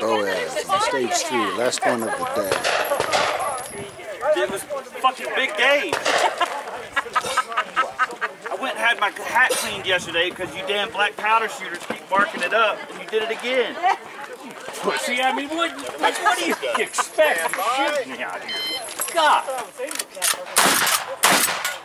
Boaz, stage 3, last one of the day. It was fucking big game. I went and had my hat cleaned yesterday because you damn black powder shooters keep marking it up, and you did it again. Pussy, I mean, what do you expect? Shoot me out here. God.